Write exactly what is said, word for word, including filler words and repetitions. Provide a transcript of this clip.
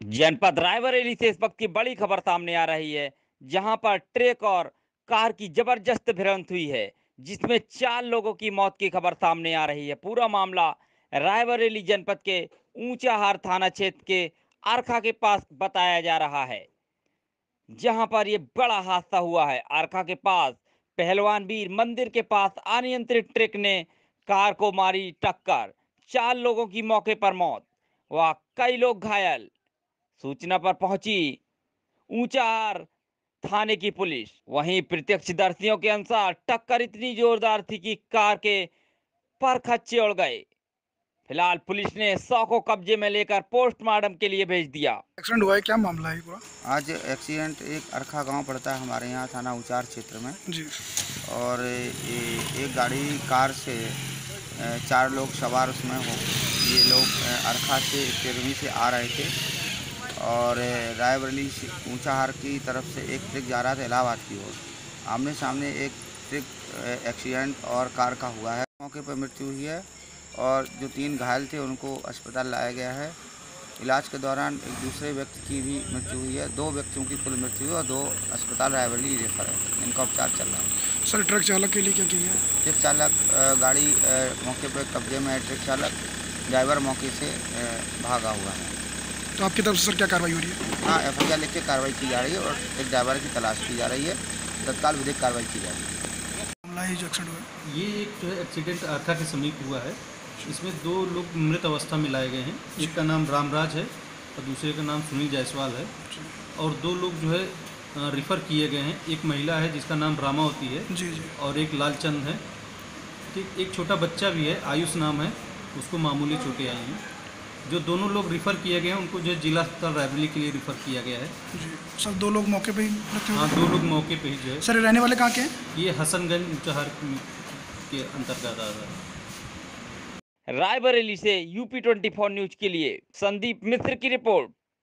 जनपद रायबरेली से इस वक्त की बड़ी खबर सामने आ रही है, जहां पर ट्रक और कार की जबरदस्त भिड़ंत हुई है, जिसमें चार लोगों की मौत की खबर सामने आ रही है। पूरा मामला रायबरेली जनपद के ऊंचाहार थाना क्षेत्र के अरखा के पास बताया जा रहा है, जहां पर ये बड़ा हादसा हुआ है। अरखा के पास पहलवान वीर मंदिर के पास अनियंत्रित ट्रक ने कार को मारी टक्कर, चार लोगों की मौके पर मौत व कई लोग घायल। सूचना पर पहुंची ऊंचाहार थाने की पुलिस। वहीं प्रत्यक्षदर्शियों के अनुसार टक्कर इतनी जोरदार थी कि कार के परखच्चे उड़ गए। फिलहाल पुलिस ने शव को कब्जे में लेकर पोस्टमार्टम के लिए भेज दिया। एक्सीडेंट हुआ है, क्या मामला है पूरा? आज एक्सीडेंट एक अरखा गांव पड़ता है हमारे यहाँ थाना ऊंचाहार क्षेत्र में। जी। और ये एक गाड़ी कार से चार लोग सवार उसमें हो, ये लोग अरखा से तिरमी से आ रहे थे और रायबरेली ऊंचाहार की तरफ से एक ट्रक जा रहा था इलाहाबाद की ओर। आमने सामने एक ट्रक एक्सीडेंट और कार का हुआ है। मौके पर मृत्यु हुई है और जो तीन घायल थे उनको अस्पताल लाया गया है। इलाज के दौरान एक दूसरे व्यक्ति की भी मृत्यु हुई है। दो व्यक्तियों की कुल मृत्यु हुई और दो अस्पताल रायबरेली रेफर है, इनका उपचार चल रहा है। सर, ट्रक चालक के लिए क्या किया? ट्रक चालक गाड़ी मौके पर कब्जे में है। ट्रक चालक ड्राइवर मौके से भागा हुआ है। तो आपकी तरफ से सर क्या कार्रवाई हो रही है? हाँ, एफ आई आर लिख के कार्रवाई की जा रही है और एक ड्राइवर की तलाश की जा रही है। तत्काल विधिक कार्रवाई की जा रही है। मामला है जो एक्सीडेंट हुआ, ये एक जो है एक्सीडेंट अरखा के समीप हुआ है। इसमें दो लोग मृत अवस्था में लाए गए हैं। एक का नाम रामराज है और दूसरे का नाम सुनील जायसवाल है। और दो लोग जो है रिफ़र किए गए हैं। एक महिला है जिसका नाम रामावती है जी जी और एक लालचंद है। ठीक, एक छोटा बच्चा भी है, आयुष नाम है, उसको मामूली चोटें आई हैं। जो दोनों लोग रिफ़र किए गए हैं उनको जो है जिला अस्पताल रायबरेली के लिए रिफ़र किया गया है। जी सर, दो लोग मौके पे ही मृत्यु हो हाँ, गई? दो लोग मौके पे ही जो है। सर, ये रहने वाले कहाँ के हैं? ये हसनगंज ऊंचाहार के अंतर्गत आ रहा है। रायबरेली से यूपी चौबीस न्यूज के लिए संदीप मिश्र की रिपोर्ट।